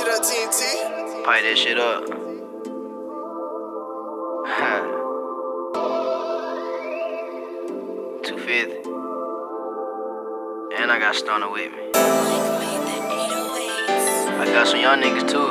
shit up, TNT. Pipe that shit up. 250. And I got Stunner with me. I got some young niggas too.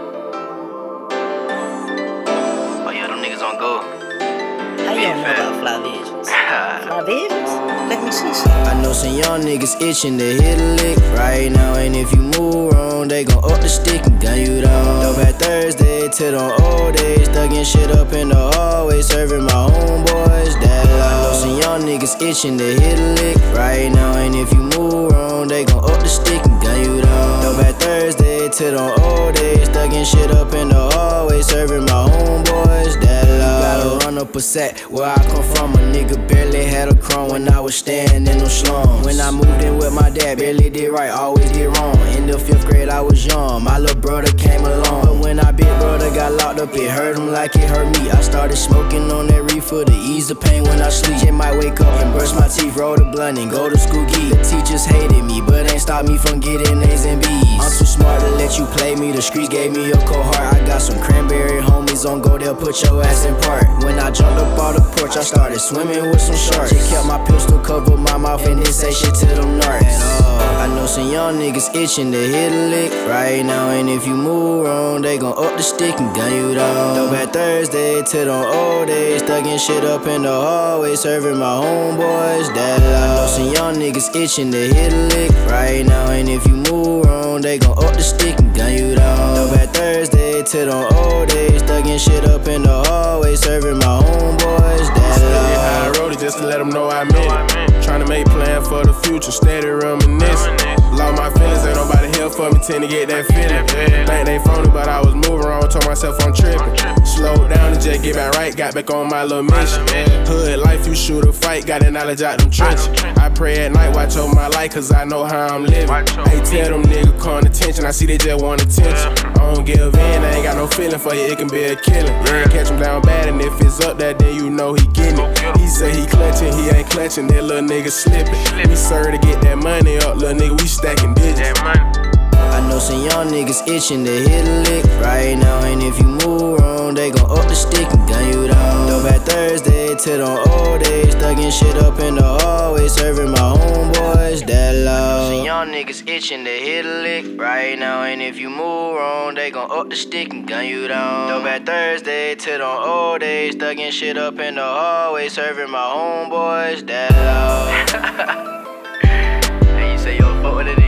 Oh yeah, them niggas on go. How you don't know about Fly Visions? Fly Visions? Let me see some. I know some young niggas itching to hit a lick right now, and if you move wrong, they gon' up the stick and gun you down. Throwback Thursday to them old days, thuggin' shit up in the hallway, serving my homeboys that loud. I know some young niggas itching to hit a lick right now, and if you move wrong, they gon' up the stick and gun you down. Throwback Thursday to them old days, thuggin' shit up in the hallway, serving my homeboys that loud. Gotta run up a set where I come from, a nigga barely had a crumb when I was staying in them slums. When I moved in with my dad, barely did right, always did wrong. In the 5th grade I was young, my little brother came along. But when our big brother got locked up, it hurt him like it hurt me. I started smoking on that reefer to ease the pain when I sleep. Just might wake up and brush my teeth, roll the blunt and go to school geek. The teachers hated me, but ain't stopped me from getting A's and B's. I'm too smart to let you play me, the streets gave me a cold heart. I got some cranberry homies on go, they'll put your ass in park. When I jumped up off the porch, I started swimming with some sharks. Just kept my pistol covered my mouth and didn't say shit to them narcs. I know some young niggas itching to hit a lick right now, and if you move wrong, they gon' up the stick and gun you down. Throwback Thursday to them old days, thuggin' shit up in the hallway, serving my homeboys that loud. I know some young niggas itching to hit a lick right now, and if you move wrong, they gon' up the stick and gun you down. Throwback Thursday to them old days, thuggin' shit up in the hallway, serving my homeboys that loud. I wrote it just to let them know I meant it. Tryna make plans for the future, steady reminiscing. Lost my feelings, ain't nobody here for me, tend to get that feeling. Think they phony, but I was moving wrong, told myself I'm tripping. Slowed down and just get back right, got back on my little mission. Hood life, you shoot a fight, got that knowledge out them trenches. I pray at night, watch over my life, cause I know how I'm living. Hey, tell them niggas calling attention, I see they just want attention. I don't give in, I ain't got no feeling for you, it can be a killing. Catch him down bad, and if it's up there, then you know he getting it. He say he clutching, he ain't clutching, that little nigga slipping. We serve to get that money up, little nigga, we stacking digits. I know some young niggas itching to hit a lick right now, and if you move wrong, they gon' up the stick and gun you down. Throwback Thursday to them old days, thuggin' shit up in the hallway, serving my homeboys that loud. Some young niggas itching to hit a lick right now, and if you move wrong, they gon' up the stick and gun you down. Throwback Thursday to them old days, thuggin' shit up in the hallway, serving my homeboys that loud. And you say you don't fuck with it